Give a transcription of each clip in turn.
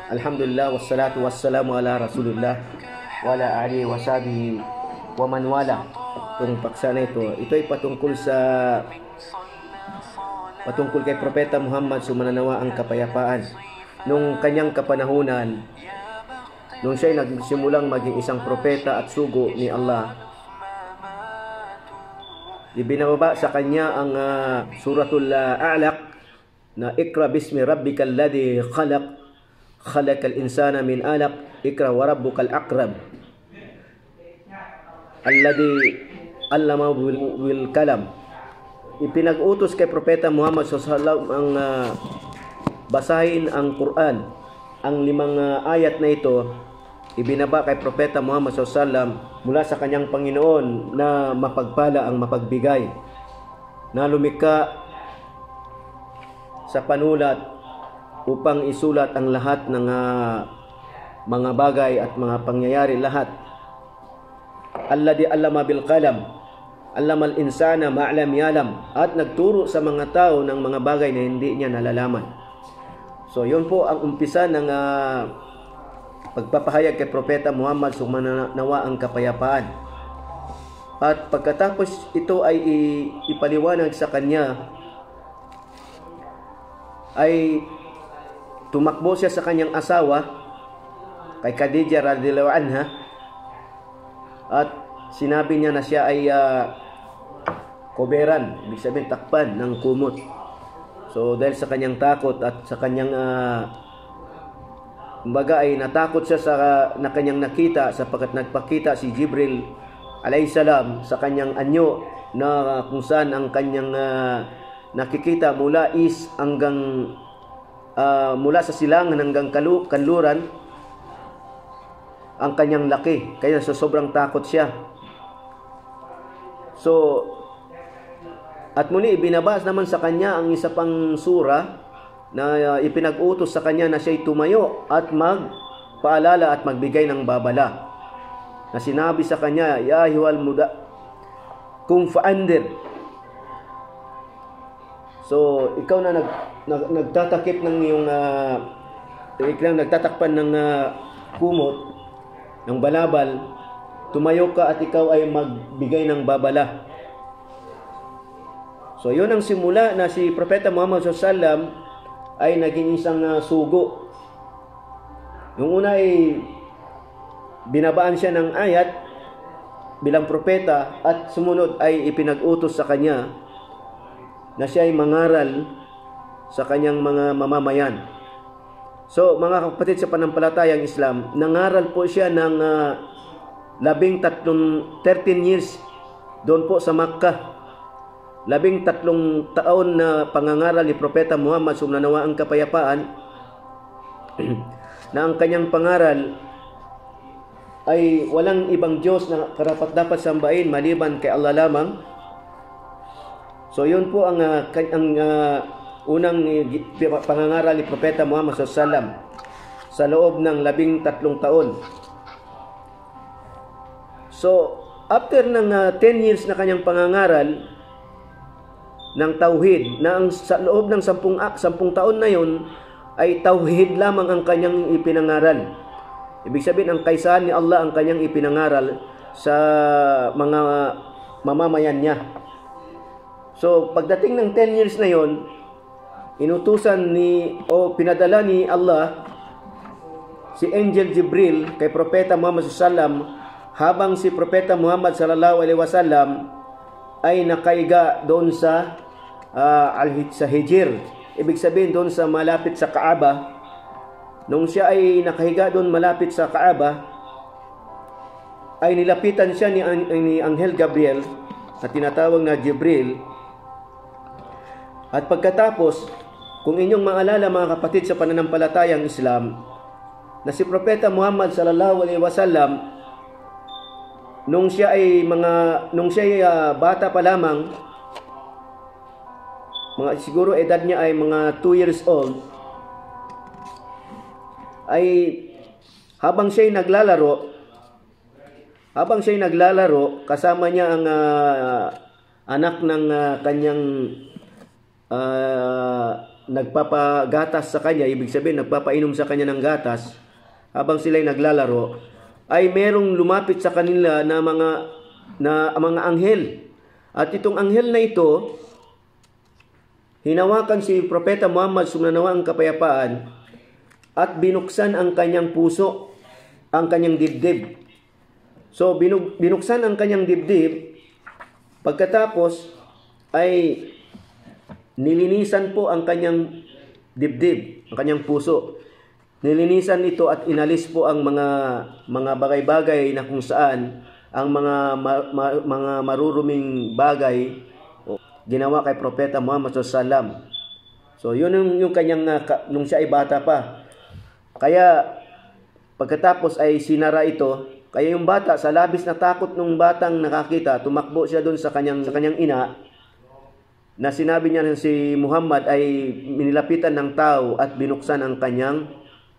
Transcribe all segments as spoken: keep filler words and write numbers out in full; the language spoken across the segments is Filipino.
Alhamdulillah, wassalatu wassalamu ala Rasulillah wa ala alihi wa sahbihi wa man wala. Itong paksa na ito, ito ay patungkol sa patungkol kay Propeta Muhammad, sumananawa ang kapayapaan. Nung kanyang kapanahunan, nung siya ay nagsimulang maging isang propeta at sugo ni Allah, ibinababa sa kanya ang uh, suratul uh, A'laq na ikra bismi rabbikal ladzi khalaq khalaqal insana min 'alaq ikra wa rabbukal akram alladzi 'allama bil, bil kalam. Ipinag-utos kay Propeta Muhammad sallallahu alaihi wasallam ang uh, basahin ang Quran. Ang limang uh, ayat na ito ibinaba kay Propeta Muhammad sallallahu alaihi wasallam mula sa kanyang Panginoon na mapagpala ang mapagbigay, na lumikha sa panulat upang isulat ang lahat ng uh, mga bagay at mga pangyayari lahat. Alladhi allama bil qalam, allama al insana ma lam yalam, at nagturo sa mga tao ng mga bagay na hindi niya nalalaman. So yun po ang umpisa ng uh, pagpapahayag kay Propeta Muhammad, sumananawa ang kapayapaan. At pagkatapos ito ay ipaliwanag sa kanya, ay tumakbo siya sa kanyang asawa kay Khadijah radhiyallahu anha, at sinabi niya na siya ay uh, koberan, ibig sabihin takpan ng kumot. So dahil sa kanyang takot at sa kanyang uh, kumbaga ay natakot siya sa uh, na kanyang nakita, sapagkat nagpakita si Jibril alayhi salam sa kanyang anyo na uh, kung saan ang kanyang uh, nakikita mula east hanggang uh, mula sa silangan hanggang kalu, kanluran ang kanyang laki, kaya so sobrang takot siya. So at muli ibinabas naman sa kanya ang isa pang sura na uh, ipinag-utos sa kanya na siya'y tumayo at magpaalala at magbigay ng babala, na sinabi sa kanya, ya ayyuhal muda kum fa'andir. So ikaw na nag, nag nagtatakip ng iyong uh, ikaw nagtatakpan ng uh, kumot ng balabal, tumayo ka at ikaw ay magbigay ng babala. So yun ang simula na si Propeta Muhammad sallallahu alaihi wasallam ay naging isang uh, sugo. Nung una ay binabaan siya ng ayat bilang propeta, at sumunod ay ipinag-utos sa kanya na siya ay mangaral sa kanyang mga mamamayan. So mga kapatid sa panampalatayang Islam, nangaral po siya ng uh, labing tatlong thirteen years doon po sa Makkah. Labing tatlong taon na pangangaral ni Propeta Muhammad, sumananawa ang kapayapaan, na ang kanyang pangaral ay walang ibang Diyos na karapat-dapat sambahin maliban kay Allah lamang. So yun po ang, uh, ang uh, unang uh, pangangaral ni Propeta Muhammad sallallahu alaihi wasallam sa loob ng labing tatlong taon. So after ng uh, ten years na kanyang pangangaral ng tauhid, na ang sa loob ng sampung, sampung taon na yon ay tauhid lamang ang kanyang ipinangaral. Ibig sabihin, ang kaisahan ni Allah ang kanyang ipinangaral sa mga mamamayan niya. So pagdating ng ten years na yon, inutusan ni o pinadala ni Allah si Angel Jibril kay Propeta Muhammad sallallahu alaihi wasallam, habang si Propeta Muhammad sallallahu alaihi wasallam ay nakaiga doon sa uh, sa Hijr. Ibig sabihin doon sa malapit sa Kaaba. Nung siya ay nakahiga doon malapit sa Kaaba, ay nilapitan siya ni, ni Anghel Gabriel na tinatawag na Jibril. At pagkatapos, kung inyong maalala mga kapatid sa pananampalatayang Islam, na si Propeta Muhammad sallallahu alaihi wasallam, nung siya ay mga nung siya ay uh, bata pa lamang, mga siguro edad niya ay mga two years old, ay habang siya ay naglalaro, habang siya ay naglalaro kasama niya ang uh, anak ng uh, kanyang uh, nagpapagatas sa kanya, ibig sabihin nagpapainom sa kanya ng gatas habang sila'y naglalaro, ay merong lumapit sa kanila na mga na mga anghel. At itong anghel na ito, hinawakan si Propeta Muhammad sumanawa ang kapayapaan at binuksan ang kanyang puso, ang kanyang dibdib. So binuk- binuksan ang kanyang dibdib, pagkatapos ay nilinisan po ang kanyang dibdib, ang kanyang puso. Nilinisan ito at inalis po ang mga mga bagay-bagay na kung saan ang mga ma, ma, mga maruruming bagay o, ginawa kay Propeta Muhammad sallallahu alaihi wasallam. So yun yung, yung kanyang uh, nung siya ay bata pa. Kaya pagkatapos ay sinara ito. Kaya yung bata, sa labis na takot nung batang nakakita, tumakbo siya doon sa kanyang sa kanyang ina, na sinabi niya na si Muhammad ay minilapitan ng tao at binuksan ang kanyang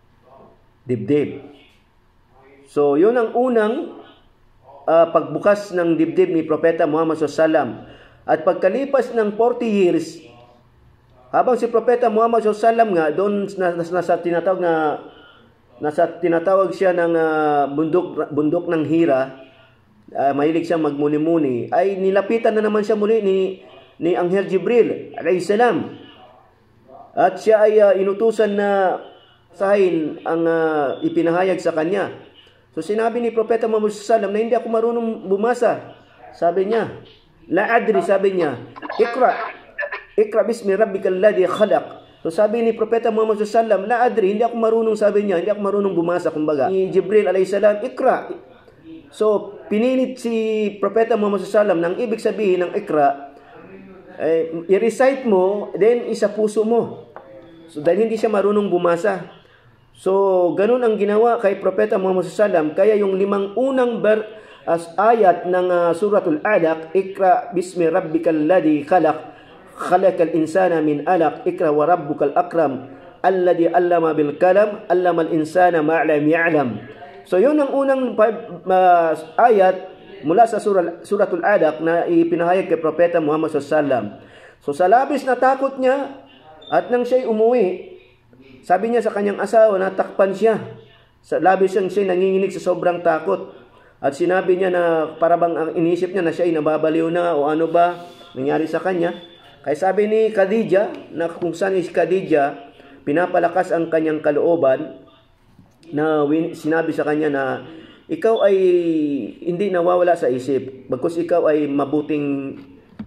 dibdib. So, yun ang unang uh, pagbukas ng dibdib ni Propeta Muhammad sallallahu alaihi wasallam. At pagkalipas ng forty years, habang si Propeta Muhammad sallallahu alaihi wasallam nga doon nasa, nasa tinatawag na nasa tinatawag siya ng uh, bundok bundok ng Hira, uh, mahilig siya magmuni-muni, ay nilapitan na naman siya muli ni ni Anghel Jibril alayhi salam. At siya ay uh, inutusan na sahin ang uh, ipinahayag sa kanya. So sinabi ni Propeta Muhammad sallallahu alaihi wasallam na hindi ako marunong bumasa. Sabi niya, la adri, sabi niya, ikra, ikra bismi rabbikal ladzi khalaq. So sabi ni Propeta Muhammad sallallahu alaihi wasallam, la adri, hindi ako marunong, sabi niya, hindi ako marunong bumasa, kumbaga. Ni Jibril alayhi salam, ikra. So pinilit si Propeta Muhammad sallallahu alaihi wasallam nang ibig sabihin ng ikra, eh, i-recite mo, then isa puso mo. So dahil hindi siya marunong bumasa. So ganun ang ginawa kay Propeta Muhammad sallallahu alaihi wasallam. Kaya yung limang unang ber, as ayat ng uh, suratul Alaq, ikra bismi rabbikal ladzi khalaq, khalaqal insana min alaq, ikra wa rabbukal akram, alladzi allama bil kalam, allamal insana ma lam ya'lam. So yun ang unang uh, ayat mula sa surah, suratul Alaq na ipinahayag kay Propeta Muhammad sallallahu alaihi wasallam. So sa labis na takot niya at nang siya'y umuwi, sabi niya sa kanyang asawa, natakpan siya. Sa labis siyang siya nanginginig sa sobrang takot. At sinabi niya na parabang ang inisip niya na siya'y nababaliw na o ano ba nangyari sa kanya. Kaya sabi ni Khadija, na kung saan si Khadija, pinapalakas ang kanyang kalooban, na win, sinabi sa kanya na ikaw ay hindi nawawala sa isip. Bagkus ikaw ay mabuting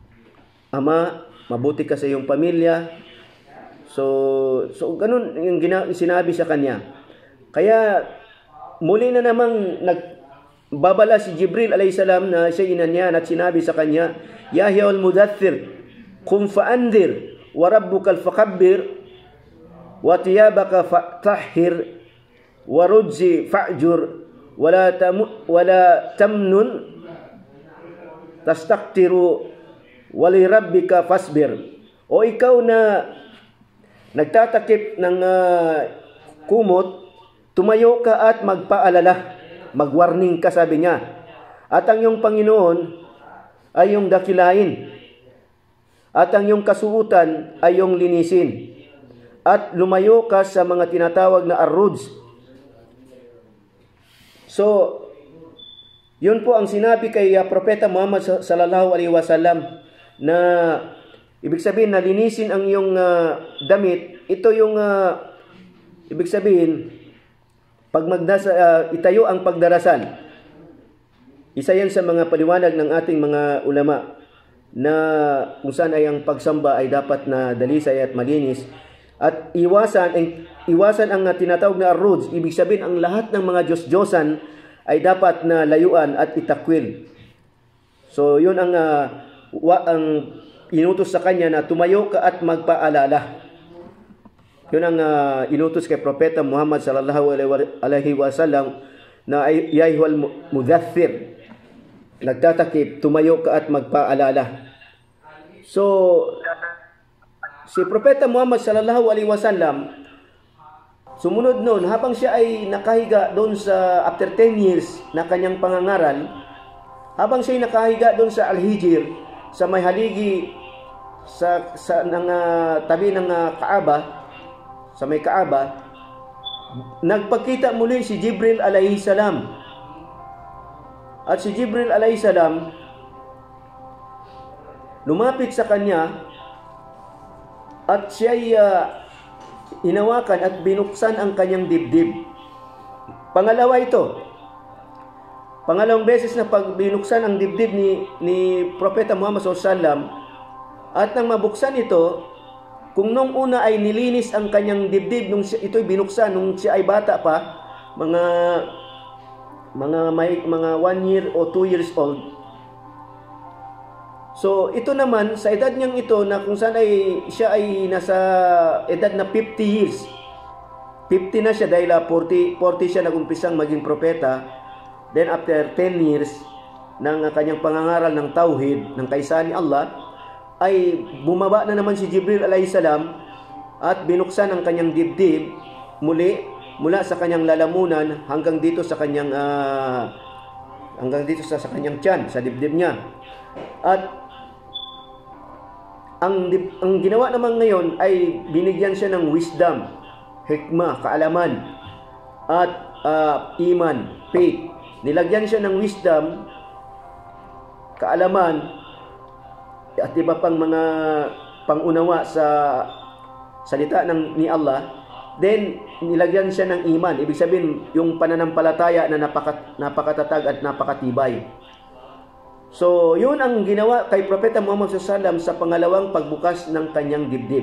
ama, mabuti ka sa iyong pamilya. So, so ganun yung gina, sinabi sa kanya. Kaya muli na namang nagbabala si Jibril alayhi salam na siya inanyan at sinabi sa kanya, Ya ayyuhal mudaththir, qum fa'anzir, wa rabbukal fakabbir, wa thiyabaka fatahhir, wa rujzi fa'jur, wala tamu, wala tamnun tastaktiru, wa li rabbika fasbir. O ikaw na nagtatakip ng uh, kumot, tumayo ka at magpaalala, magwarning ka, sabi niya. At ang iyong Panginoon ay iyong dakilain. At ang iyong kasuutan ay iyong linisin. At lumayo ka sa mga tinatawag na arruj. So, yun po ang sinabi kay uh, Propeta Muhammad sallallahu alaihi wasallam na ibig sabihin na linisin ang iyong uh, damit. Ito yung uh, ibig sabihin pag magdasa, uh, itayo ang pagdarasal. Isa yan sa mga paliwanag ng ating mga ulama na kung saan ay ang pagsamba ay dapat na dalisay at malinis. At iwasan, ang, iwasan ang uh, tinatawag na arruj. Ibig sabihin ang lahat ng mga Diyos-Diyosan ay dapat na layuan at itakwil. So yun ang, uh, wa, ang inutos sa kanya na tumayo ka at magpaalala. Yun ang uh, inutos kay Propeta Muhammad sallallahu alaihi wasallam na ya ayyuhal mudaththir, nagtatakip, tumayo ka at magpaalala. So si Propeta Muhammad sallallahu alaihi wasallam sumunod noon, habang siya ay nakahiga doon sa after ten years na kanyang pangangaral, habang siya ay nakahiga doon sa Al-Hijr, sa may haligi sa sa ng uh, tabi ng uh, Kaaba, sa may Kaaba, nagpakita muli si Jibril alayhi salam. At si Jibril alayhi salam lumapit sa kanya at siya'y uh, hinawakan at binuksan ang kanyang dibdib. Pangalawa ito. Pangalawang beses na pag binuksan ang dibdib ni, ni Propeta Muhammad sallallahu alaihi wasallam, at nang mabuksan ito, kung nung una ay nilinis ang kanyang dibdib nung ito'y binuksan nung siya ay bata pa, mga mga may, mga one year o two years old. So ito naman sa edad niyang ito na kung saan ay siya ay nasa edad na fifty years. fifty na siya dahil forty, forty siya nagumpisang maging propeta. Then after ten years ng kanyang pangangaral ng tauhid, ng kaisahan ni Allah, ay bumaba na naman si Jibril alayhi salam at binuksan ang kanyang dibdib muli mula sa kanyang lalamunan hanggang dito sa kanyang uh, hanggang dito sa, sa kanyang tiyan, sa dibdib niya. At ang ang ginawa naman ngayon ay binigyan siya ng wisdom, hikmah, kaalaman at uh, iman, faith. Nilagyan siya ng wisdom, kaalaman at iba pang mga pangunawa sa salita ng ni Allah. Then nilagyan siya ng iman, ibig sabihin yung pananampalataya na napaka, napakatatag at napakatibay. So yun ang ginawa kay Propeta Muhammad sallallahu alaihi wasallam sa pangalawang pagbukas ng kanyang dibdib.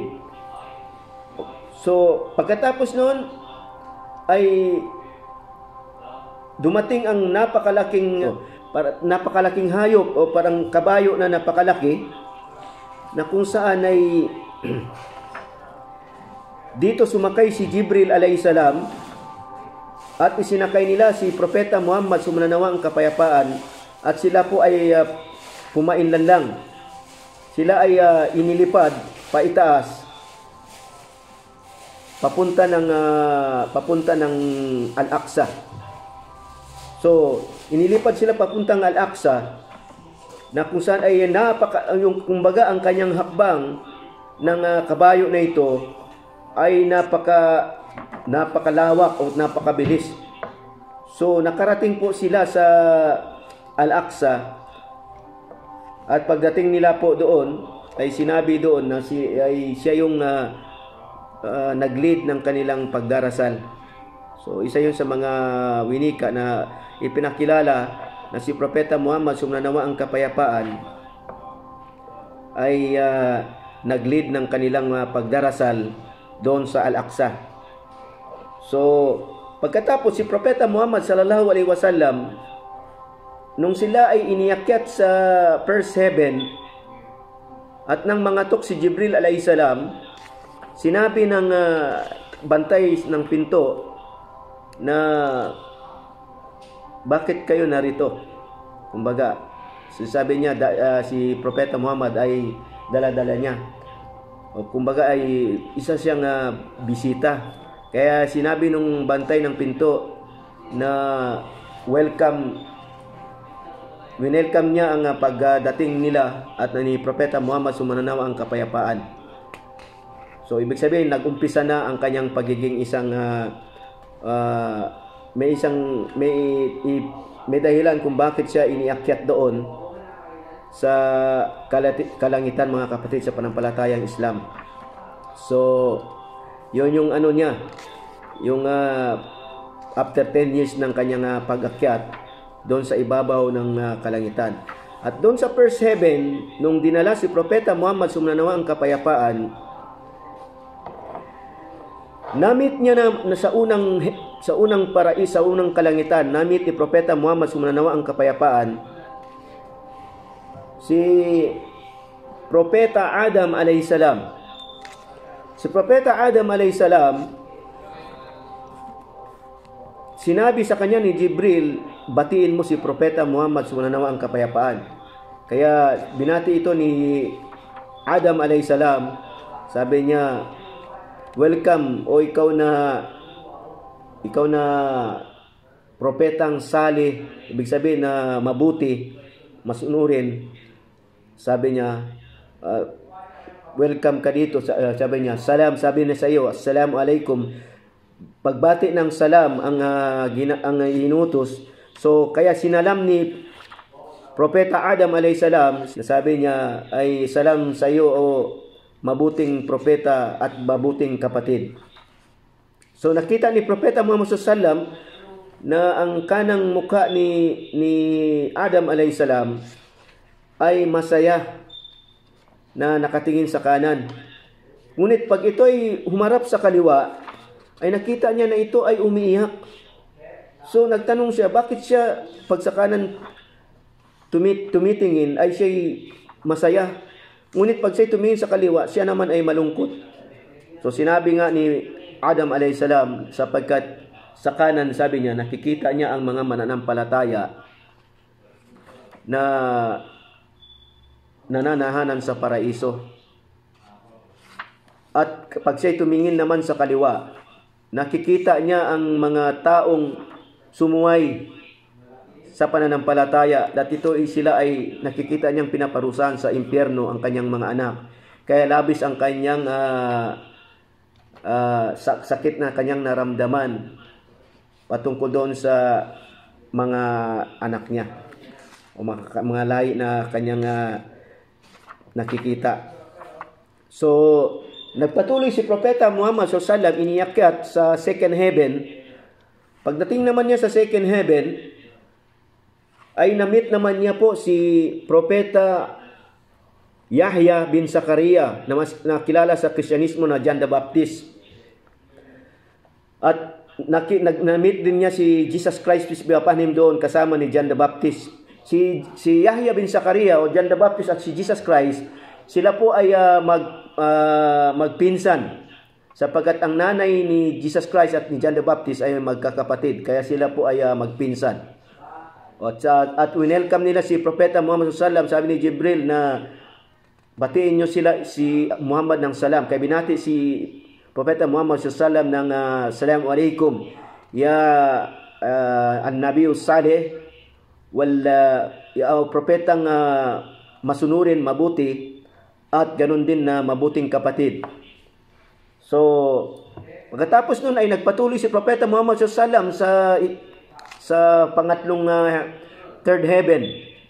So pagkatapos noon ay dumating ang napakalaking oh, para, napakalaking hayop o parang kabayo na napakalaki, na kung saan ay dito sumakay si Jibril alayhi salam at isinakay nila si Propeta Muhammad sumananawa ang kapayapaan, at sila po ay uh, pumainlan lang. Sila ay uh, inilipad paitaas papunta ng uh, papunta ng Al-Aqsa. So inilipad sila papuntang Al-Aqsa, na kung saan ay napaka, yung kumbaga ang kanyang hakbang ng uh, kabayo na ito ay napaka napakalawak o napakabilis. So nakarating po sila sa Al-Aqsa, at pagdating nila po doon ay sinabi doon na si ay siya yung uh, uh, nag-lead ng kanilang pagdarasal. So isa yun sa mga winika na ipinakilala na si Propeta Muhammad sumananawa ang kapayapaan ay uh, nag-lead ng kanilang uh, pagdarasal doon sa Al-Aqsa. So pagkatapos si Propeta Muhammad sallallahu alaihi wasallam, nung sila ay iniakyat sa first heaven at nang mangatok si Jibril alayhi salam, sinabi ng uh, bantay ng pinto na bakit kayo narito? Kumbaga, sabi niya da, uh, si Propeta Muhammad ay dala-dala niya. O kumbaga ay isa siyang uh, bisita. Kaya sinabi nung bantay ng pinto na welcome, winelcome niya ang uh, pagdating nila at uh, ni Propeta Muhammad sumananawa ang kapayapaan. So ibig sabihin nag-umpisa na ang kanyang pagiging isang uh, uh, may isang may i, may dahilan kung bakit siya iniakyat doon sa kalangitan, mga kapatid, sa panampalatayang Islam. So yun yung ano niya, yung uh, after ten years ng kanyang uh, pag-akyat doon sa ibabaw ng uh, kalangitan. At doon sa first heaven, nung dinala si Propeta Muhammad sumananawa ang kapayapaan, namit niya na, na sa unang sa unang parais, sa unang kalangitan, namit ni Propeta Muhammad sumananawa ang kapayapaan si Propeta Adam alayhi salam. Si Propeta Adam alayhi salam, sinabi sa kanya ni Jibril, batiin mo si Propeta Muhammad sumananawa ang kapayapaan. Kaya binati ito ni Adam alayhi salam. Sabi niya, welcome o ikaw na ikaw na propetang salih, ibig sabihin na mabuti, masunurin. Sabi niya, uh, welcome ka dito. Sabi niya, salam, sabi niya sa iyo, assalamu alaikum. Pagbati ng salam ang, uh, gina, ang inutos. So, kaya sinalam ni Propeta Adam alayhi salam, sabi niya ay salam sa iyo o mabuting propeta at mabuting kapatid. So, nakita ni Propeta Muhammad sallallahu alaihi wasallam na ang kanang mukha ni, ni Adam alayhi salam ay masaya na nakatingin sa kanan. Ngunit pag ito ay humarap sa kaliwa, ay nakita niya na ito ay umiiyak. So nagtanong siya, bakit siya pag sa kanan tumit, tumitingin ay siya'y masaya? Ngunit pag siya'y tumingin sa kaliwa, siya naman ay malungkot. So sinabi nga ni Adam alayhis salam, sapagkat sa kanan, sabi niya, nakikita niya ang mga mananampalataya na nananahanan sa paraiso. At pag siya'y tumingin naman sa kaliwa, nakikita niya ang mga taong sumuway sa pananampalataya, at ito ay sila ay nakikita niyang pinaparusahan sa impyerno ang kanyang mga anak. Kaya labis ang kanyang uh, uh, sakit na kanyang naramdaman patungkol doon sa mga anak niya o mga, mga lahi na kanyang uh, nakikita. So, nagpatuloy si Propeta Muhammad sallallahu alaihi wasallam, iniakyat sa second heaven. Pagdating naman niya sa second heaven, ay namit naman niya po si Propeta Yahya bin Zakaria, na mas nakilala sa Kristyanismo na John the Baptist. At naki, nag, namit din niya si Jesus Christ, peace be upon him, doon kasama ni John the Baptist. Si, si Yahya bin Zakaria o John the Baptist at si Jesus Christ, sila po ay uh, mag, uh, magpinsan, sapagkat ang nanay ni Jesus Christ at ni John the Baptist ay magkakapatid, kaya sila po ay uh, magpinsan. At, uh, at winelcome nila si Propeta Muhammad sallallahu alaihi wasallam. Sabi ni Jibril na batiin nyo sila, si Muhammad ng salam. Kaya binati si Propeta Muhammad sallallahu alaihi wasallam ng uh, Assalamu alaikum ya uh, an-Nabiy salih wal uh, ya, uh, propetang uh, masunurin, mabuti, at ganun din na mabuting kapatid. So, pagkatapos nun ay nagpatuloy si Propeta Muhammad sallallahu alaihi wasallam sa sa pangatlong uh, third heaven.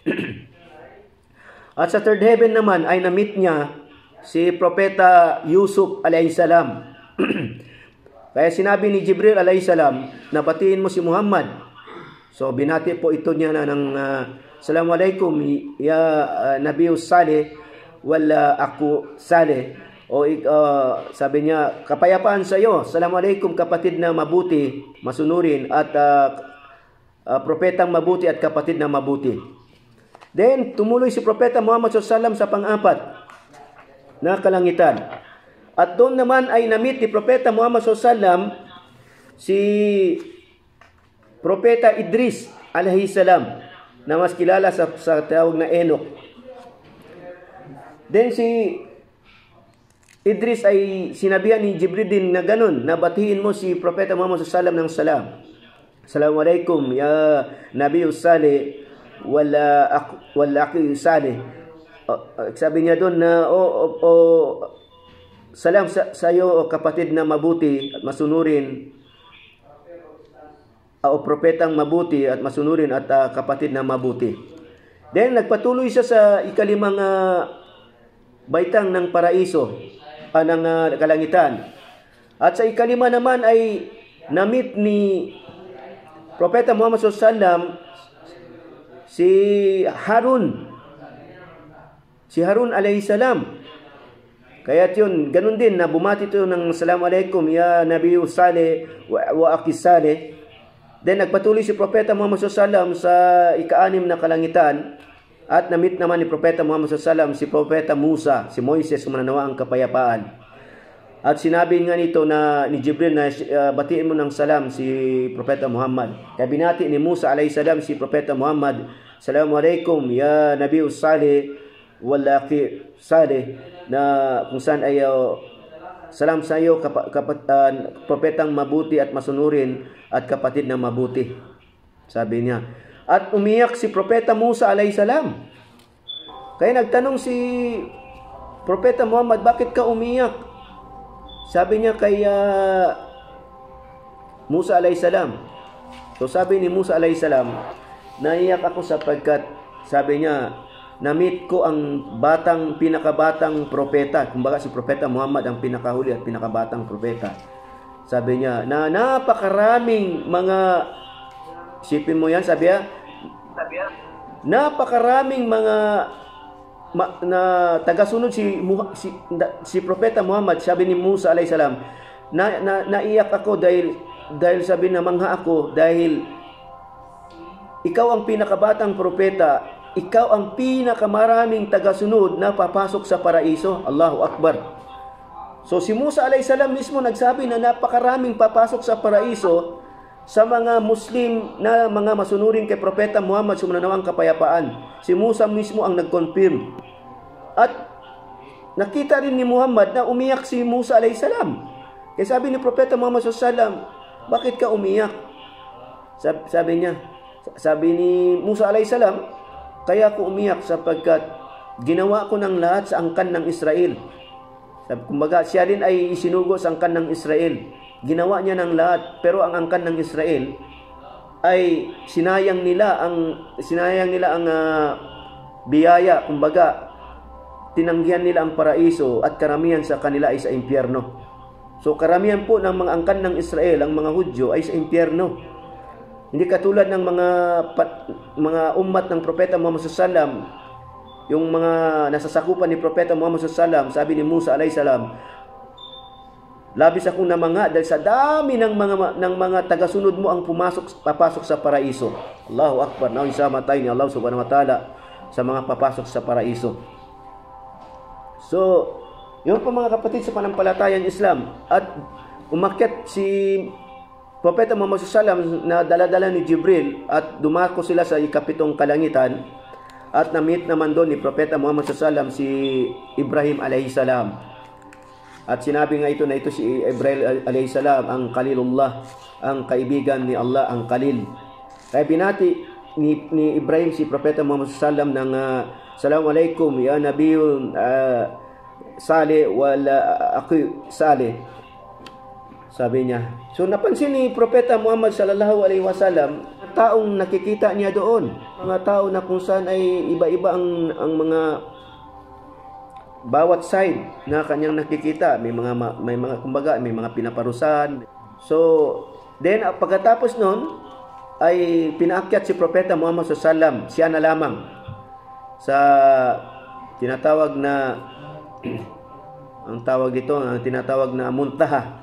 At sa third heaven naman ay na-meet niya si Propeta Yusuf alayhis salam. Kaya sinabi ni Jibril alayhis salam na batiin mo si Muhammad. So binati po ito niya na ng uh, Assalamu alaikum ya uh, Nabiy salih wala ako salih. O uh, sabi niya, kapayapaan sa iyo. Assalamu alaikum kapatid na mabuti, masunurin, at uh, uh, propetang mabuti at kapatid na mabuti. Then tumuloy si Propeta Muhammad sallallahu alaihi wasallam sa pang-apat na kalangitan. At doon naman ay na-meet ni Propeta Muhammad sallallahu alaihi wasallam si Propeta Idris alayhis salam, na mas kilala sa, sa tawag na Enoch. Then si Idris ay sinabihan ni Jibril din na ganun, na batiin mo si Propeta Muhammad sallallahu alaihi wasallam ng salam. Assalamu alaikum ya Nabiy salih wala ak wala aki salih. Uh, sabi niya doon na o, o, o salam sa, sa iyo kapatid na mabuti at masunurin, uh, o propetang mabuti at masunurin, at uh, kapatid na mabuti. Then nagpatuloy siya sa ikalimang uh, baitang ng paraiso, uh, ng uh, kalangitan. At sa ikalima naman ay na-meet ni Propeta Muhammad sallallahu alaihi wasallam si Harun. Si Harun alayhis salam. Kaya yun, ganun din na bumati ito ng Assalamu alaikum ya Nabiy salih wa, wa aki salih. Then nagpatuloy si Propeta Muhammad sallallahu alaihi wasallam sa ika-anim na kalangitan, at na-meet naman ni Propeta Muhammad sallallahu alaihi wasallam si Propeta Musa, si Moises, mananawa ang kapayapaan. At sinabi nga nito na ni Jibril na uh, batiin mo ng salam si Propeta Muhammad. Kaya binati ni Musa alayhis salam si Propeta Muhammad, Assalamu alaikum ya Nabiy salih wala aki salih, na kung saan ay uh, salam sa iyo kap kapat, uh, propetang mabuti at masunurin, at kapatid na mabuti, sabi niya. At umiyak si Propeta Musa alayhis salam. Kaya nagtanong si Propeta Muhammad, bakit ka umiyak? Sabi niya kay uh, Musa alayhis salam. So sabi ni Musa alayhis salam, naiyak ako sapagkat sabi niya, na-meet ko ang batang, pinakabatang propeta. Kumbaga si Propeta Muhammad ang pinakahuli at pinakabatang propeta. Sabi niya, na napakaraming mga, sipin mo yan, sabi niya, napakaraming mga ma, na tagasunod si, si, si Propeta Muhammad. Sabi ni Musa alayhis salam, na, na, naiyak ako dahil, dahil sabi na mangha ako, dahil ikaw ang pinakabatang propeta, ikaw ang pinakamaraming tagasunod na papasok sa paraiso. Allahu Akbar. So si Musa alayhis salam mismo nagsabi na napakaraming papasok sa paraiso sa mga Muslim na mga masunurin kay Propeta Muhammad sumananawang kapayapaan. Si Musa mismo ang nag-confirm. At nakita rin ni Muhammad na umiyak si Musa alayhis salam. Kaya sabi ni Propeta Muhammad sallallahu alaihi wasallam, bakit ka umiyak? Sabi, sabi niya, sabi ni Musa alayhis salam, kaya ako umiyak sapagkat ginawa ko ng lahat sa angkan ng Israel. Kumbaga, siya rin ay isinugo sa angkan ng Israel. Ginawa niya ng lahat, pero ang angkan ng Israel ay sinayang nila ang sinayang nila ang uh, biyaya. Kumbaga, tinanggihan nila ang paraiso at karamihan sa kanila ay sa impyerno. So karamihan po ng mga angkan ng Israel, ang mga Hudyo ay sa impyerno. Hindi katulad ng mga pat, mga ummat ng Propeta Muhammad sallallahu alaihi wasallam, yung mga nasasakupan ni Propeta Muhammad sallallahu alaihi wasallam. Sabi ni Musa alayhis salam, labis akong namangha dahil sa dami ng mga ng mga tagasunod mo ang pumasok papasok sa paraiso. Allahu Akbar. Naway sama tayo ni Allah subhanahu wa ta'ala sa mga papasok sa paraiso. So, yun po mga kapatid sa panampalatayang Islam. At umakyat si Propeta Muhammad sallallahu alaihi wasallam na dala-dala ni Jibril at dumako sila sa ikapitong kalangitan. At na-meet naman doon ni Propeta Muhammad sallallahu alaihi wasallam si Ibrahim alayhis salam. At sinabi nga ito na ito si Ibrahim alayhis salam ang Khalilullah, ang kaibigan ni Allah, ang Khalil. Kaya binati ni, ni Ibrahim si Propeta Muhammad sallallahu alaihi wasallam ng uh, Assalamualaikum ya Nabiyun uh, Saleh wal uh, Akhi Saleh. Sabi niya. So napansin ni Propeta Muhammad sallallahu alaihi wasallam taong nakikita niya doon, mga tao na kung saan ay iba-iba ang ang mga bawat side na kanyang nakikita. May mga may mga kumbaga may mga pinaparusahan. So then pagkatapos noon ay pinaakyat si Propeta Muhammad sallallahu alaihi wasallam, siya na lamang sa tinatawag na ang tawag dito, ang tinatawag na muntaha,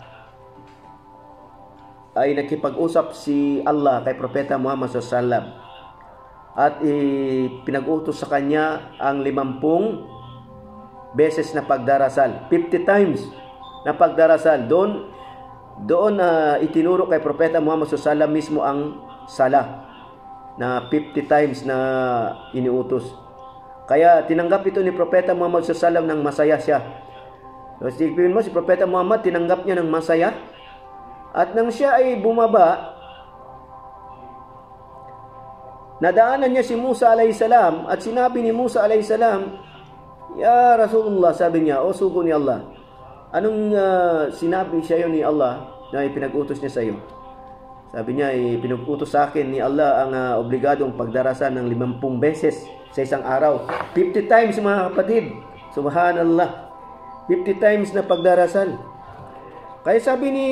ay nakipag-usap si Allah kay Propeta Muhammad sallallahu alaihi wasallam at pinag-utos sa kanya ang limampung beses na pagdarasal, fifty times na pagdarasal. Doon doon na uh, itinuro kay Propeta Muhammad sallallahu alaihi wasallam mismo ang sala na fifty times na iniutos. Kaya tinanggap ito ni Propeta Muhammad sallallahu alaihi wasallam ng masaya siya. So, isipin mo si Propeta Muhammad, tinanggap niya ng masaya. At nang siya ay bumaba, nadaanan niya si Musa alayhis salam at sinabi ni Musa alayhis salam, Ya Rasulullah, sabi niya, o sugo ni Allah, anong uh, sinabi siya yun ni Allah na ipinag-utos niya sa iyo? Sabi niya, ipinag-utos sa akin ni Allah ang uh, obligadong pagdarasan ng limampung beses sa isang araw. fifty times mga kapatid. Subhanallah. fifty times na pagdarasal. Kaya sabi ni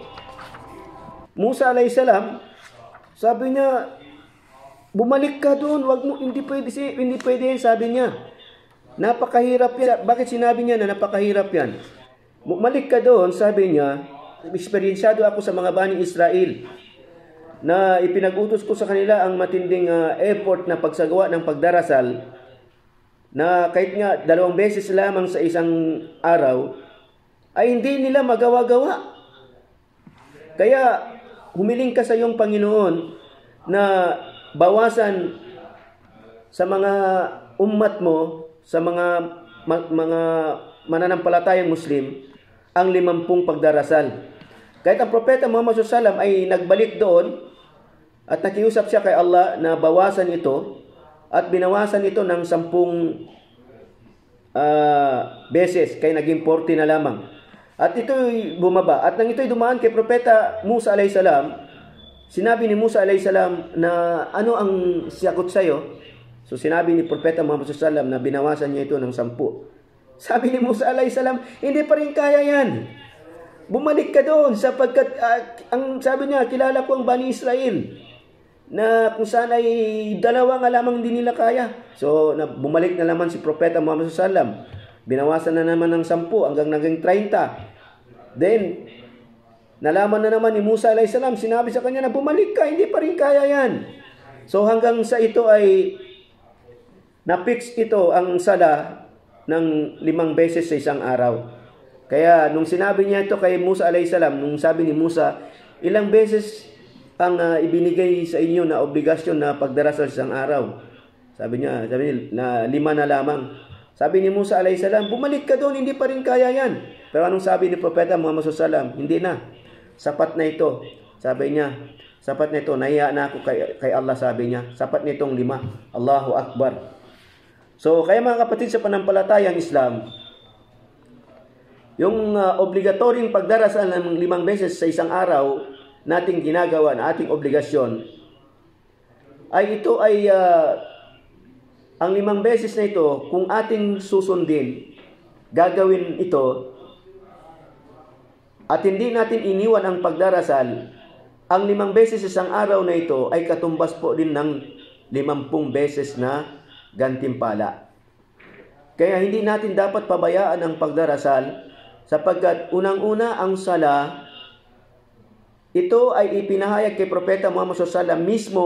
Musa alayhis salam, sabi niya, bumalik ka doon, wag mo, hindi pwede, hindi pwede yan, sabi niya. Napakahirap yan. Bakit sinabi niya na napakahirap yan? Bumalik ka doon, sabi niya, eksperyensyado ako sa mga Bani Israel na ipinag-utos ko sa kanila ang matinding uh, effort na pagsagawa ng pagdarasal na kahit nga dalawang beses lamang sa isang araw ay hindi nila magawa-gawa. Kaya humiling ka sa iyong Panginoon na bawasan sa mga ummat mo, sa mga ma- mga mananampalatayang Muslim, ang limampung pagdarasal. Kahit ang Propeta Muhammad sallallahu alaihi wasallam ay nagbalik doon at nakiusap siya kay Allah na bawasan ito at binawasan ito ng sampung uh, beses, kaya naging forty na lamang. At ito'y bumaba. At nang ito'y dumaan kay Propeta Musa alayhis salam, sinabi ni Musa alayhis salam na ano ang sagot sa'yo? So sinabi ni Propeta Muhammad sallallahu alaihi wasallam na binawasan niya ito ng sampu. Sabi ni Musa alayhis salam, hindi pa rin kaya yan. Bumalik ka doon sapagkat uh, ang sabi niya, kilala ko ang Bani Israel na kung saan ay dalawa nga lamang hindi nila kaya. So na, bumalik na naman si Propeta Muhammad sallallahu alaihi wasallam. Binawasan na naman ng sampu hanggang naging thirty. Then, nalaman na naman ni Musa alayhis salam, sinabi sa kanya na bumalik ka, hindi pa rin kaya yan. So hanggang sa ito ay na-fix ito ang sala ng limang beses sa isang araw. Kaya nung sinabi niya ito kay Musa alayhis salam, nung sabi ni Musa, ilang beses ang uh, ibinigay sa inyo na obligasyon na pagdarasal sa isang araw? Sabi niya, sabi niya na lima na lamang. Sabi ni Musa alayhis salam, bumalik ka doon, hindi pa rin kaya yan. Pero anong sabi ni Propeta Muhammad sallallahu alaihi wasallam? Hindi na. Sapat na ito. Sabi niya, sapat na ito. Nahiya na ako kay, kay Allah, sabi niya. Sapat na itong lima. Allahu Akbar. So, kaya mga kapatid sa panampalatayang Islam, yung uh, obligatoryong pagdarasal ng limang beses sa isang araw nating ginagawa na ating obligasyon, ay ito ay uh, ang limang beses na ito, kung ating susundin, gagawin ito, at hindi natin iniwan ang pagdarasal, ang limang beses isang araw na ito ay katumbas po din ng limampung beses na gantimpala. Kaya hindi natin dapat pabayaan ang pagdarasal, sapagkat unang-una ang sala, ito ay ipinahayag kay Propeta Muhammad sallallahu alaihi wasallam mismo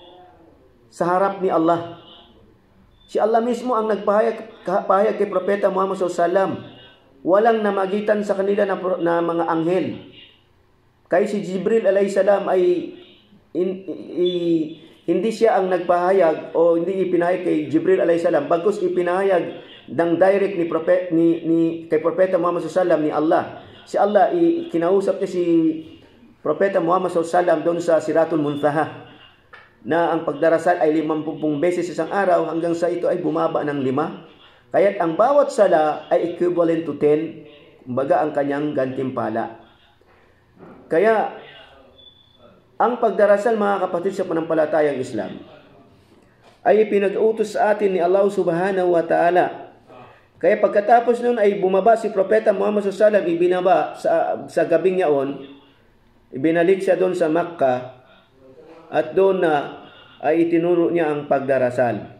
sa harap ni Allah. Si Allah mismo ang nagpahayag pahayag kay Propeta Muhammad sallallahu alaihi wasallam. Walang namagitan sa kanila na, na mga anghel. Kaya si Jibril alayhis salam ay in, i, hindi siya ang nagpahayag o hindi ipinahayag kay Jibril alayhis salam, bagkus ipinahayag ng direct ni propet ni, ni kay Propeta Muhammad sallallahu alaihi wasallam ni Allah. Si Allah i, kinausap niya si Propeta Muhammad sallallahu alaihi wasallam doon sa Siratul Muntaha, na ang pagdarasal ay limampung beses isang araw, hanggang sa ito ay bumaba ng lima. Kaya't ang bawat sala ay equivalent to ten, kumbaga ang kanyang gantimpala. Kaya, ang pagdarasal mga kapatid sa panampalatayang Islam, ay ipinag-utos sa atin ni Allah subhanahu wa ta'ala. Kaya pagkatapos nun ay bumaba si Propeta Muhammad sallallahu alaihi wasallam, ibinaba sa, sa gabing yaon, ibinalik siya doon sa Makkah, at doon na ay itinuro niya ang pagdarasal.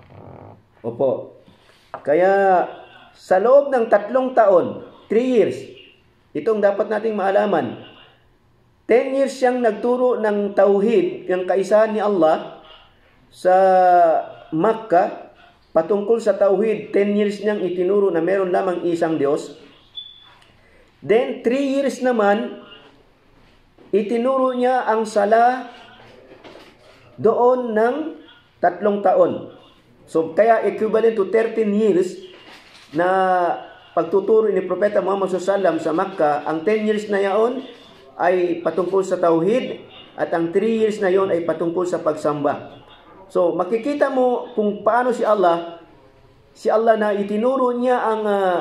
Opo. Kaya sa loob ng tatlong taon, three years, itong dapat nating maalaman, ten years siyang nagturo ng tauhid, ng kaisahan ni Allah sa Makkah, patungkol sa tauhid. Ten years niyang itinuro na meron lamang isang Diyos. Then, three years naman, itinuro niya ang sala doon ng tatlong taon. So, kaya equivalent to thirteen years na pagtuturo ni Propeta Muhammad sallallahu alaihi wasallam sa Makkah. Ang ten years na yaon ay patungkol sa tauhid, at ang three years na yon ay patungkol sa pagsamba. So, makikita mo kung paano si Allah, si Allah na itinuro niya ang uh,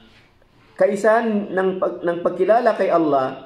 kaisahan ng, pag, ng pagkilala kay Allah,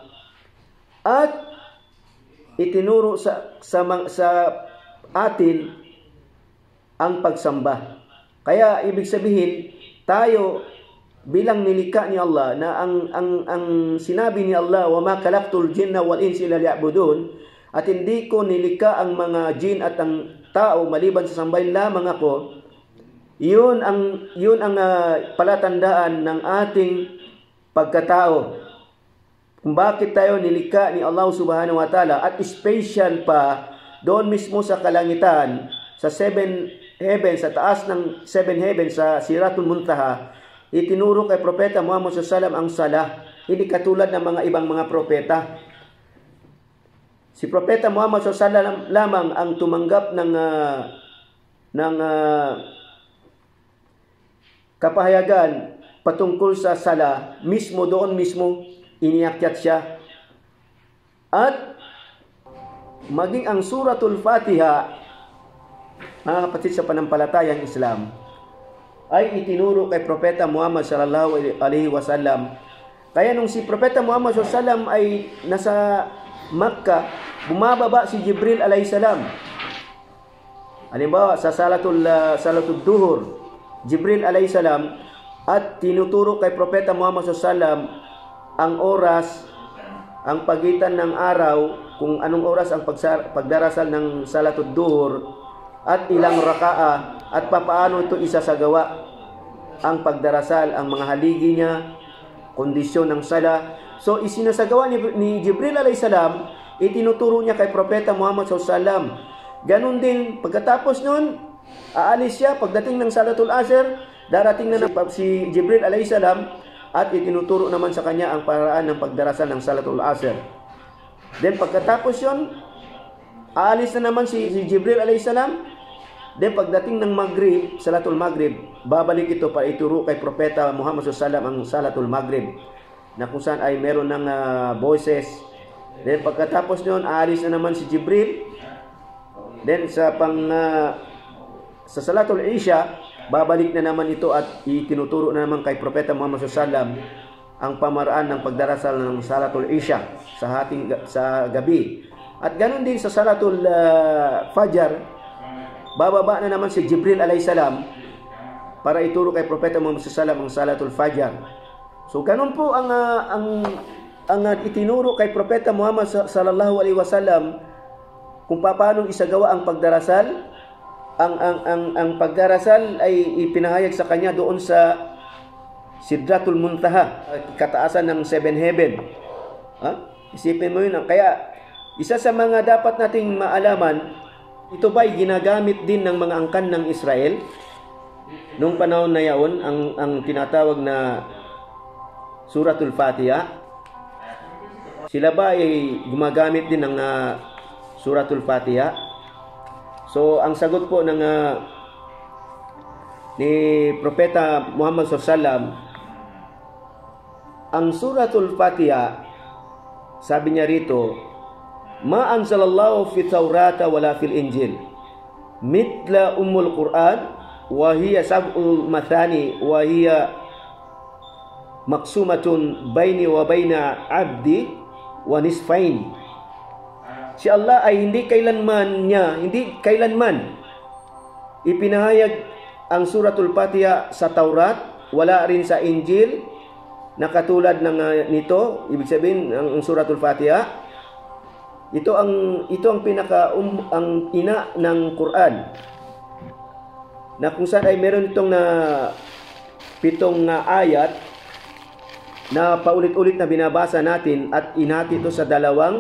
at itinuro sa, sa, sa atin ang pagsamba. Kaya ibig sabihin, tayo bilang nilikha ni Allah, na ang ang ang sinabi ni Allah, wa ma khalaqtul jinna wal insa illa liya'budun, at hindi ko nilikha ang mga jin at ang tao maliban sa sambahin lamang ako. Yun ang yun ang uh, palatandaan ng ating pagkatao, kung bakit tayo nilikha ni Allah subhanahu wa ta'ala, at special pa doon mismo sa kalangitan, sa seven heaven, sa taas ng seven heaven, sa Siratul Muntaha, itinuro kay Propeta Muhammad sallallahu alaihi wasallam ang salah. Hindi katulad ng mga ibang mga propeta. Si Propeta Muhammad sallallahu alaihi wasallam lamang ang tumanggap ng uh, ng uh, kapahayagan patungkol sa sala, mismo doon mismo iniakyat siya. At maging ang Suratul Fatiha, mga kapatid sa panampalatayang Islam, ay itinuro kay Propeta Muhammad sallallahu alaihi wasallam. Kaya nung si Propeta Muhammad sallallahu alaihi wasallam ay nasa Makkah, bumababa si Jibril alaihi salam. Halimbawa sa salatul uh, salatul duhur, Jibril alaihi salam, at tinuturo kay Propeta Muhammad sallallahu alaihi wasallam ang oras, ang pagitan ng araw, kung anong oras ang pagsar- pagdarasal ng salatul duhur, at ilang rakaa, at papaano ito isasagawa ang pagdarasal, ang mga haligi niya, kondisyon ng sala. So isinasagawa ni, ni Jibril alayhi salam, itinuturo niya kay Propeta Muhammad sallallahu alaihi wasallam. Ganun din, pagkatapos nun, aalis siya, pagdating ng Salatul Asr, darating na ng si Jibril alayhi salam, at itinuturo naman sa kanya ang paraan ng pagdarasal ng Salatul Asr. Then pagkatapos yun, aalis na naman si, si Jibril alayhi salam. Then pagdating ng Maghrib, Salatul Maghrib, babalik ito para ituro kay Propeta Muhammad sallallahu alaihi wasallam ang Salatul Maghrib, na kung saan ay meron ng uh, boses. Then pagkatapos noon, aalis na naman si Jibril. Then sa pang uh, sa Salatul Isha, babalik na naman ito at itinuturo na naman kay Propeta Muhammad sallallahu alaihi wasallam ang pamaraan ng pagdarasal ng Salatul Isha sa hating sa gabi. At ganoon din sa Salatul uh, Fajr, bababa na naman si Jibril alayhi salam para ituro kay Propeta Muhammad sallallahu alaihi wasallam ang Salatul Fajr. So ganun po ang uh, ang ang uh, itinuro kay Propeta Muhammad sallallahu alaihi wasallam kung paano isagawa ang pagdarasal. Ang ang ang ang pagdarasal ay ipinahayag sa kanya doon sa Sidratul Muntaha, kataasan ng seven heaven. Ha? Isipin mo yun. Kaya isa sa mga dapat nating maalaman, ito ba'y ginagamit din ng mga angkan ng Israel nung panahon na yaon, ang, ang tinatawag na Suratul Fatiha? Sila ba ay gumagamit din ng uh, Suratul Fatiha? So, ang sagot po ng uh, ni Propeta Muhammad sallallahu alaihi wasallam, ang Suratul Fatiha, sabi niya rito, Ma anzalallahu fi Taurata wala fil Injil mitla ummul Quran wa hiya sab'ul mathani wa hiya maqsumatun baini wa baina abdi wa nisfain. Si Allah ay hindi kailanman niya, hindi kailanman ipinahayag ang Suratul Fatiha sa Taurat, wala rin sa Injil na katulad ng uh, nito. Ibig sabihin ang, ang Suratul Fatiha, Ito ang ito ang pinaka um, ang ina ng Quran. Na kung saan ay meron itong na pitong na ayat na paulit-ulit na binabasa natin at inati ito sa dalawang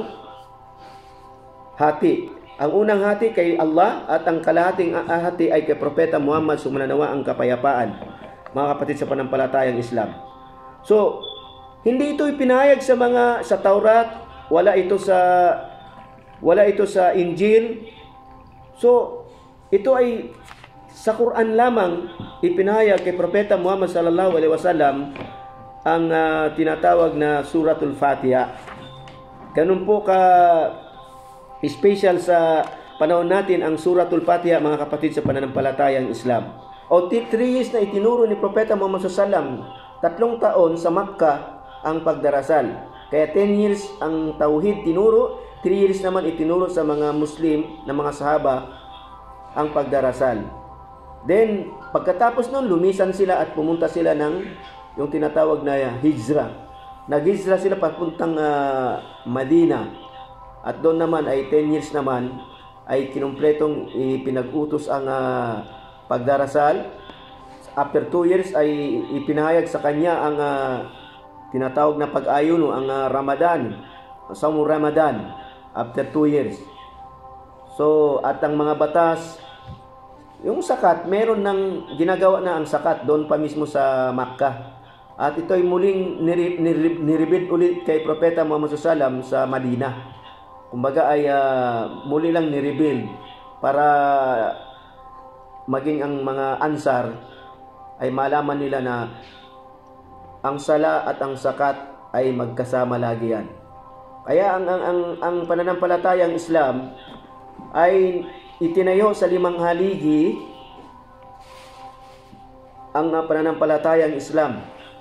hati. Ang unang hati kay Allah at ang kalahating hati ay kay Propeta Muhammad sumananawa ang kapayapaan. Mga kapatid sa panampalatayang Islam. So, hindi ito ipinahayag sa mga sa Taurat, wala ito sa Wala ito sa Injil. So, ito ay sa Quran lamang ipinahayag kay Propeta Muhammad sallallahu alaihi wasallam ang uh, tinatawag na Suratul Fatiha. Ganun po ka special sa panahon natin ang Suratul Fatiha, mga kapatid sa pananampalatayang Islam. O three years na itinuro ni Propeta Muhammad sallallahu alaihi wasallam, tatlong taon sa Makkah ang pagdarasal. Kaya ten years ang tauhid tinuro, three years naman itinuro sa mga Muslim na mga sahaba ang pagdarasal. Then, pagkatapos nun, lumisan sila at pumunta sila ng yung tinatawag na hijra. Nag-hijra sila papuntang uh, Madina. At doon naman ay ten years naman ay kinumpletong ipinag-utos ang uh, pagdarasal. After two years ay ipinahayag sa kanya ang uh, tinatawag na pag-ayuno, ang uh, Ramadan, Saum Ramadan. After two years. So, at ang mga batas, yung sakat, meron ng ginagawa na ang sakat doon pa mismo sa Makkah. At ito ay muling niribid ulit kay Propeta Muhammad sallallahu alaihi wasallam sa Madina. Kumbaga ay uh, muli lang nirebuild para maging ang mga Ansar ay malaman nila na ang sala at ang sakat ay magkasama lagi yan. Kaya ang ang ang, ang pananampalatayang Islam ay itinayo sa limang haligi ang uh, pananampalatayang Islam,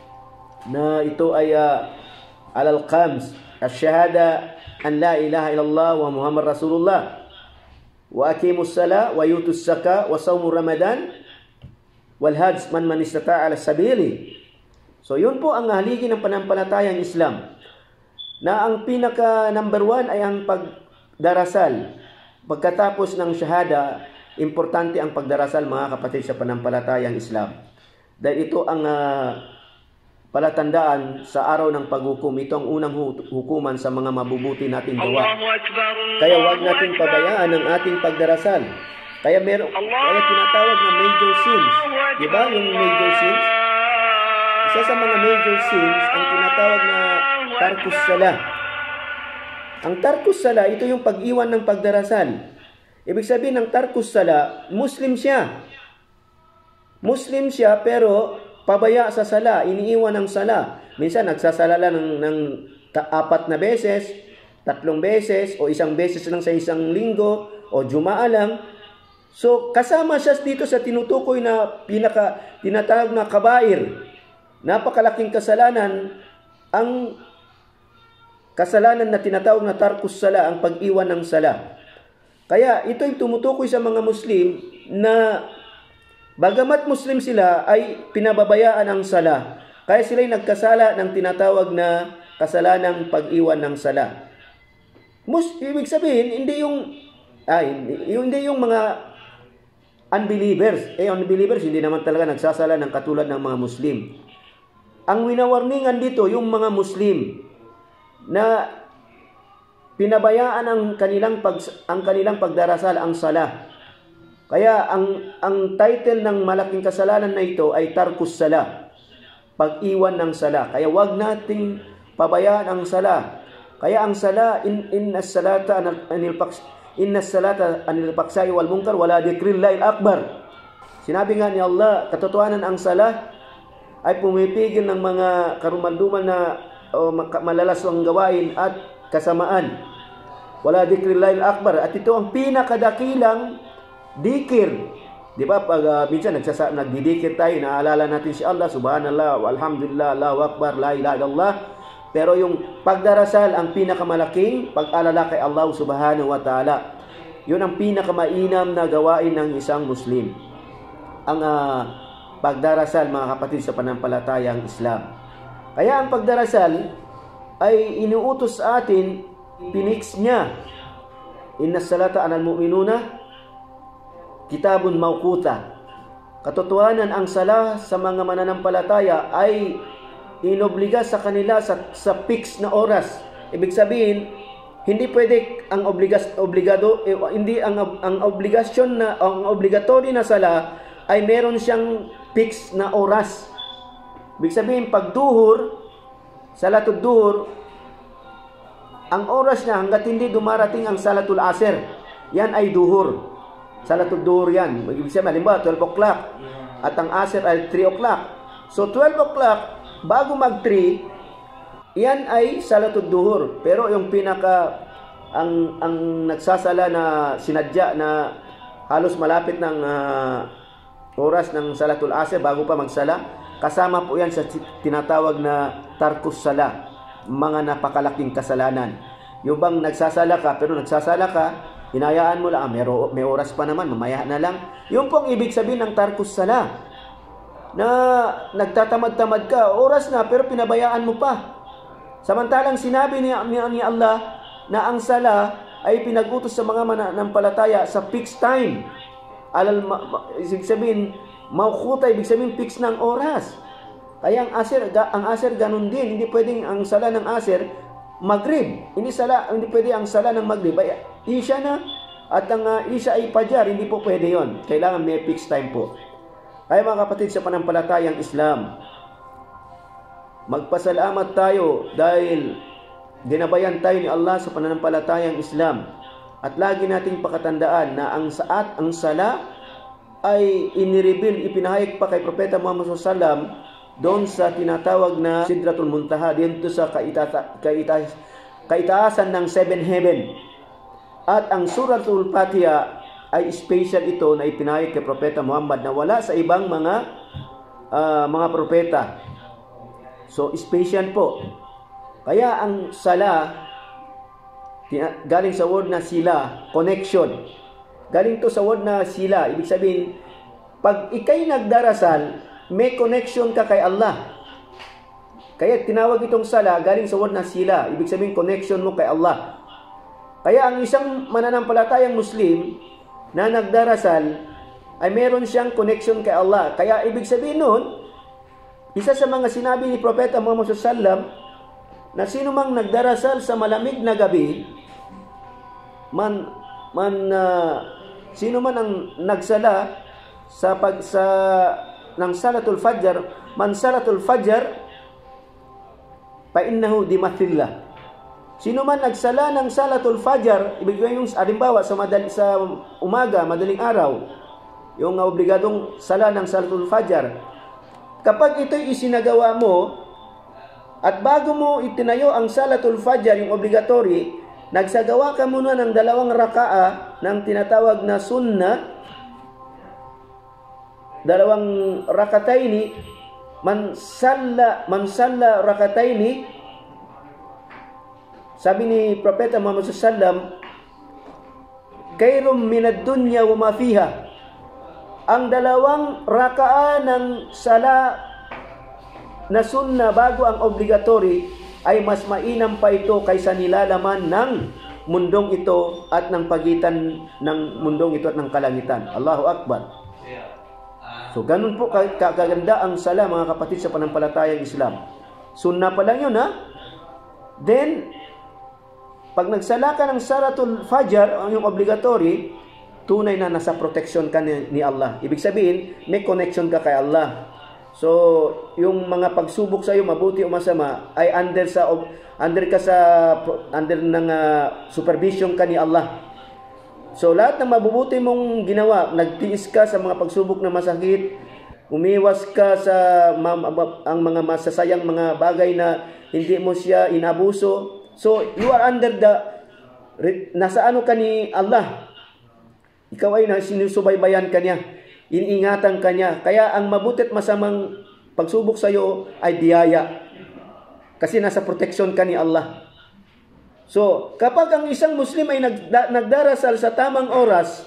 na ito ay uh, alal khams, asyhada an la ilaha illallah wa Muhammad Rasulullah, wa aqimus sala wa yutus zaka wa saumu ramadan wal hajj man man istata'a ala sabili. So yun po ang haligi ng pananampalatayang Islam, na ang pinaka number one ay ang pagdarasal. Pagkatapos ng syahada, importante ang pagdarasal, mga kapatid, sa pananampalatayang Islam. Dahil ito ang uh, palatandaan sa araw ng paghukom. Ito ang unang hukuman sa mga mabubuti nating gawa. Kaya huwag nating pabayaan ang ating pagdarasal. Kaya meron, kaya tinatawag na major sins. Di ba yung major sins? Isa sa mga major sins ang tinatawag na tarkus sala. Ang tarkus sala, ito yung pag-iwan ng pagdarasal. Ibig sabihin ng tarkus sala, Muslim siya. Muslim siya pero pabaya sa sala, iniiwan ng sala. Minsan nagsasala lang ng, ng apat na beses, tatlong beses, o isang beses lang sa isang linggo, o jumaa lang. So kasama siya dito sa tinutukoy na pinaka tinatawag na kabair. Napakalaking kasalanan ang kasalanan na tinatawag na tarkus sala, ang pag-iwan ng sala. Kaya ito'y tumutukoy sa mga Muslim na bagamat Muslim sila ay pinababayaan ang sala. Kaya sila'y nagkasala ng tinatawag na kasalanang pag-iwan ng sala. Mus, ibig sabihin, hindi yung, ay, hindi yung mga unbelievers. Eh, unbelievers, hindi naman talaga nagsasala ng katulad ng mga Muslim. Ang winawarningan dito, yung mga Muslim na pinabayaan ang kanilang pag ang kanilang pagdarasal, ang sala. Kaya ang ang title ng malaking kasalanan na ito ay tarkus sala, pag-iwan ng sala. Kaya wag nating pabayaan ang sala. Kaya ang sala, in innas salata anil paks innas salata anil paksai wal munkar wala dzikrillahil akbar. Sinabi nga ni Allah, katotohanan ang sala ay pumipigil ng mga karumalduman na o malalaswang gawain at kasamaan. Wala dzikrillahil akbar. At ito ang pinakadakilang dikir. Di ba? Pag uh, minsan nagsasa nagdidikir tayo, naalala natin si Allah, subhanallah, walhamdulillah, Allahu akbar, la ilaha illallah. Pero yung pagdarasal ang pinakamalaking pag-alala kay Allah subhanahu wa ta'ala. Yun ang pinakamainam na gawain ng isang Muslim. Ang uh, pagdarasal, mga kapatid, sa pananampalatayang Islam. Kaya ang pagdarasal ay inuutos sa atin, pinix niya. Innas salata anal mu'minuna kitabun mawquta. Katotohanan ang sala sa mga mananampalataya ay inobliga sa kanila sa, sa fix na oras. Ibig sabihin, hindi pwede ang obligas, obligado, eh, hindi ang, ang obligasyon na, ang obligatory na sala ay meron siyang fix na oras. Ibig sabihin, pag duhur, salatul duhur, ang oras niya hanggat hindi dumarating ang salatul asr, yan ay duhur. Salatul duhur yan. Ibig sabihin, halimbawa, twelve o'clock. At ang asr ay three o'clock. So, twelve o'clock, bago mag three, yan ay salatul duhur. Pero yung pinaka, ang, ang nagsasala na sinadya na halos malapit ng uh, oras ng salatul asr bago pa magsala, kasama po yan sa tinatawag na tarkus sala, mga napakalaking kasalanan. Yung bang nagsasala ka, pero nagsasala ka, hinayaan mo lang, ah, may, may oras pa naman, mamaya na lang. Yung pong ibig sabihin ng tarkus sala, na nagtatamad-tamad ka, oras na, pero pinabayaan mo pa. Samantalang sinabi ni, ni Allah na ang sala ay pinag-utos sa mga mananampalataya sa fixed time. Alal, ibig sabihin, mawquta, ibig sabihin fix ng oras. Kaya ang asir, ang asir ganun din. Hindi pwedeng ang sala ng asir maghrib. Hindi sala, hindi pwede ang sala ng maghrib ay isya na, at ang uh, isya ay fajar. Hindi po pwede yon. Kailangan may fixed time po. Kaya mga kapatid, sa pananampalatayang Islam, magpasalamat tayo dahil dinabayan tayo ni Allah sa pananampalatayang Islam. At lagi nating pakatandaan na ang saat, ang sala ay inireveal, ipinahayag pa kay Propeta Muhammad sallallahu alaihi wasallam doon sa tinatawag na Sidratul Muntaha, dito sa kaita, kaita, kaitaasan ng seven heaven. At ang Suratul Fatiha ay special ito na ipinahayag kay Propeta Muhammad na wala sa ibang mga uh, mga propeta. So, special po. Kaya ang sala, galing sa word na sila, connection. Galing to sa word na sila. Ibig sabihin, pag ikay nagdarasal, may connection ka kay Allah. Kaya tinawag itong sala, galing sa word na sila. Ibig sabihin, connection mo kay Allah. Kaya ang isang mananampalatayang Muslim na nagdarasal, ay meron siyang connection kay Allah. Kaya ibig sabihin nun, isa sa mga sinabi ni Propeta Muhammad sallallahu alaihi wasallam, na sino mang nagdarasal sa malamig na gabi, man, man uh, sino man ang nagsala sa pag sa ng salatul fajr, man salatul fajr fa innahu dimathillah. Sino man nagsala ng salatul fajr, ibig sabihin yung halimbawa sa madali, sa umaga, madaling araw, yung obligadong sala ng salatul fajr, kapag ito'y isinagawa mo at bago mo itinayo ang salatul fajr, yung obligatory, nagsagawa ka muna ng dalawang raka'a ng tinatawag na sunnah, dalawang rakataini, man salla, man salla rakataini, sabi ni Propeta Muhammad sallallahu alaihi wasallam, kairum minad dunya wa ma fiha. Ang dalawang raka'a ng sala na sunna bago ang obligatory ay mas mainam pa ito kaysa nilalaman ng mundong ito at ng pagitan ng mundong ito at ng kalangitan. Allahu Akbar. So ganun po kaganda ang sala, mga kapatid, sa panampalatayang Islam. Sunna pa lang yun, ha? Then, pag nagsala ka ng salatul fajr, yung obligatory, tunay na nasa protection ka ni, ni Allah. Ibig sabihin, may connection ka kay Allah. So, yung mga pagsubok sa iyo, mabuti o masama, ay under sa under ka sa under ng uh, supervision ka ni Allah. So, lahat ng mabubuti mong ginawa, nagtiis ka sa mga pagsubok na masakit, umiwas ka sa ma, ang mga masasayang mga bagay na hindi mo siya inabuso. So, you are under the nasa ano ka ni Allah. Ikaw ay sinusubaybayan ka niya, iniingatan ka niya. Kaya ang mabuti at masamang pagsubok sa iyo ay biyaya. Kasi nasa protection ka ni Allah. So, kapag ang isang Muslim ay nagda, nagdarasal sa tamang oras,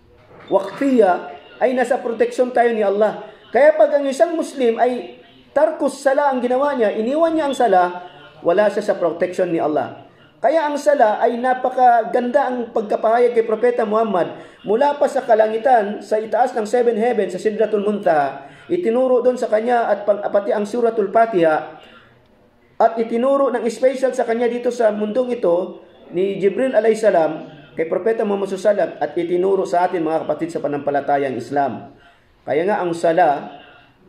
waqtiya, ay nasa protection tayo ni Allah. Kaya pag ang isang Muslim ay tarkus sala ang ginawa niya, iniwan niya ang sala, wala siya sa protection ni Allah. Kaya ang sala ay napakaganda ang pagkapahayag kay Propeta Muhammad mula pa sa kalangitan, sa itaas ng seven heavens, sa Sidratul Muntaha, itinuro doon sa kanya at pati ang Suratul Fatiha, at itinuro ng special sa kanya dito sa mundong ito ni Jibril alayhis salam kay Propeta Muhammad sallallahu alaihi wasallam, at itinuro sa atin, mga kapatid, sa panampalatayang Islam. Kaya nga ang sala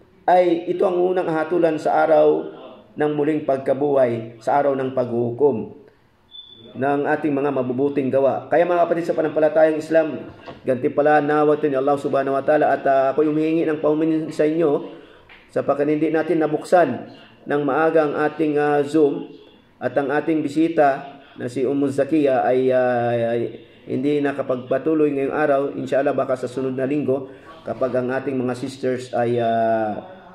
ay ito ang unang hatulan sa araw ng muling pagkabuhay, sa araw ng paghuhukom ng ating mga mabubuting gawa. Kaya mga kapatid, sa panampalatayang Islam, gantimpalaan nawa ito ni Allah subhanahu wa ta'ala, at uh, ako humihingi ng paumanhin sa inyo sa pagkanindi natin nabuksan ng maaga ang ating uh, Zoom, at ang ating bisita na si Ummu Zakia ay, uh, ay hindi nakapagpatuloy ngayong araw. Inshallah baka sa sunod na linggo, kapag ang ating mga sisters ay uh,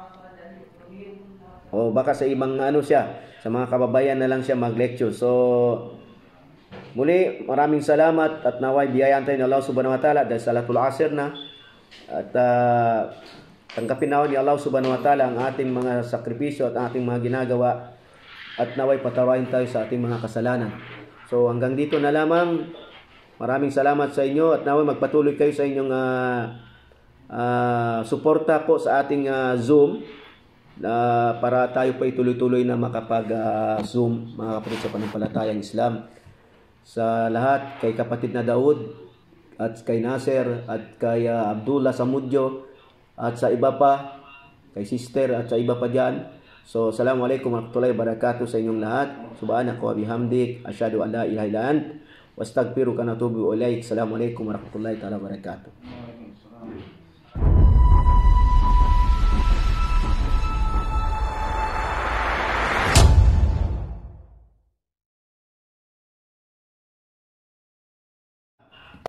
o baka sa ibang ano siya, sa mga kababayan na lang siya mag-lecture. So muli, maraming salamat, at naway biyayaan tayo ni Allah subhanahu wa ta'ala dahil salatul asr na, at uh, tanggapin nawa ni Allah subhanahu wa ta'ala ang ating mga sakripisyo at ating mga ginagawa, at naway patawarin tayo sa ating mga kasalanan. So hanggang dito na lamang. Maraming salamat sa inyo, at naway magpatuloy kayo sa inyong uh, uh, suporta po sa ating uh, Zoom, uh, para tayo pa ituloy-tuloy na makapag-Zoom, uh, mga kapatid sa panampalatayang Islam. Sa lahat, kay kapatid na Daud, at kay Nasser, at kay uh, Abdullah Samudjo, at sa iba pa, kay sister, at sa iba pa dyan. So, assalamualaikum warahmatullahi wabarakatuh sa inyong lahat. Subhanaka wa bihamdik, asyhadu an la ilaha illa ant, wastaghfiruka wa atubu ilaik. Assalamualaikum warahmatullahi wabarakatuh.